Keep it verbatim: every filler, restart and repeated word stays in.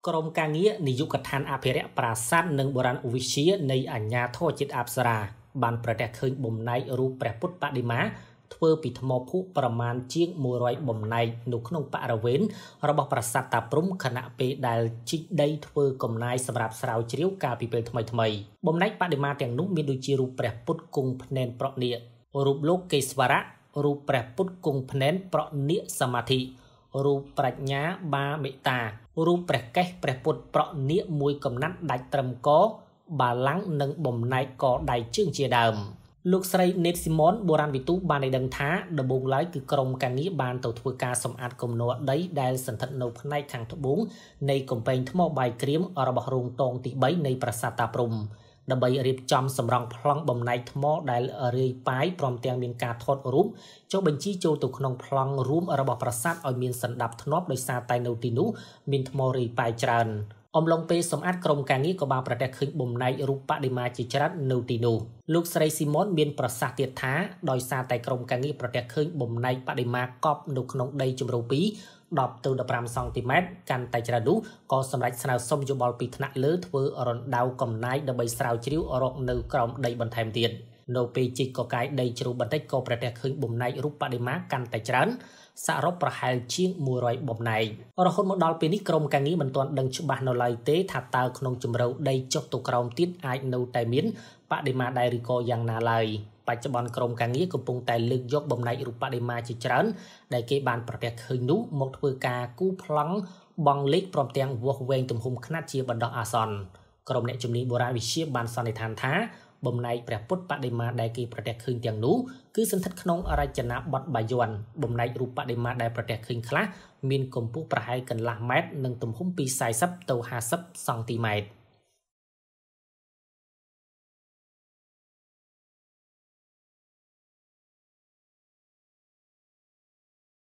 ក្រមការងារនាយកដ្ឋានអភិរក្សប្រាសាទនិងបុរាណវិទ្យានៃអាជ្ញាធរជាតិអប្សរាបានប្រទះឃើញបំណែករូបព្រះពុទ្ធបដិមាធ្វើពីថ្មភក់ប្រមាណជាងមួយរយបំណែកនៅក្នុងបរិវេណរបស់ប្រាសាទតាព្រំខណៈពេលដែលជីកដីធ្វើកំណាយសម្រាប់ស្រាវជ្រាវកាលពីពេលថ្មីថ្មីបំណែកបដិមាទាំងនោះមានដូចជារូបព្រះពុទ្ធគង់ភ្នែនប្រណិរូបលោកកេស្វរៈរូបព្រះពុទ្ធគង់ភ្នែនប្រណិសមាធិរូបប្រាជ្ញាបាមេតារូបព្រះកេសព្រះពុទ្ធប្រណិមួយកំណាត់ដាច់ត្រឹមកបាឡាំងនិងបំណែកកដៃជើងជាដើមលោកស្រីនេតស៊ីម៉ុនបុរាណវិទូបានឲ្យដឹងថាដំបូងឡើយគឺក្រុមការងារបានទៅធ្វើការសម្អាតគំនរដីដែលសន្ធិដ្ឋនៅផ្នែកខាងត្បូងនៃកំពែងថ្មបាយក្រៀមរបស់រោងតងទី3នៃប្រាសាទតាព្រំដើម្បីរៀបចំសម្រង់ប្លង់បំណែកថ្មដែលរាយប៉ាយព្រមទាំងមានការថតរូបចុះបញ្ជីចូលទៅក្នុងប្លង់រួមរបស់ប្រាសាទឲ្យមានសណ្ដាប់ធ្នាប់ដោយសារតែនៅទីនោះមានថ្មរាយប៉ាយច្រើនអំឡុងពេលសម្អាតក្រុមការងារក៏បានប្រទះឃើញបំណែករូបបដិមាជាច្រើននៅទីនោះលោកស្រីស៊ីម៉ុនមានប្រសាសន៍ទៀតថាដោយសារតែក្រុមការងារប្រទះឃើញបំណែកបដិមាកប់នៅក្នុងដីជម្រៅពីដប់ទៅដប់ប្រាំសង់ទីម៉ែត្រកាន់តែច្រើននោះក៏សម្រេចស្នើសុំយោបល់ពីថ្នាក់លើធ្វើរណ្ដៅកំណាយដើម្បីស្រាវជ្រាវរកនៅក្រោមដីបន្ថែមទៀតនៅពេលជីកកកាយដីជ្រៅបន្តិចក៏ប្រទះឃើញបំណែករូបបដិមាកាន់តែច្រើនសរុបប្រហែលជាងមួយរយបំណែករហូតមកដល់ពេលនេះក្រុមការងារមិនទាន់ដឹងច្បាស់នៅឡើយទេថាតើក្នុងជម្រៅដីចុះទៅក្រោមទៀតអាចនៅតែមានបដិមាដែរឬក៏យ៉ាងណាឡើយបច្ចុប្បន្នក្រុមការងារកំពុងតែលើកយកបំណែករូបបដិមាជាច្រើនដែលគេបានប្រទះឃើញនោះមកធ្វើការគូប្លង់បង់លេខព្រមទាំងវាស់វែងទំហំខ្នាតជាបណ្ដោះអាសន្នក្រុមអ្នកជំនាញបុរាណវិទ្យាបានសន្និដ្ឋានថាបំណែកព្រះពុទ្ធបដិមាដែលគេប្រទះឃើញទាំងនោះគឺសន្ធិដ្ឋក្នុងរចនាបថបាយ័នបំណែករូបបដិមាដែលប្រទះឃើញខ្លះមានកម្ពស់ប្រហែលកន្លះម៉ែត្រនិងទំហំពីสี่สิบទៅห้าสิบសង់ទីម៉ែត្រ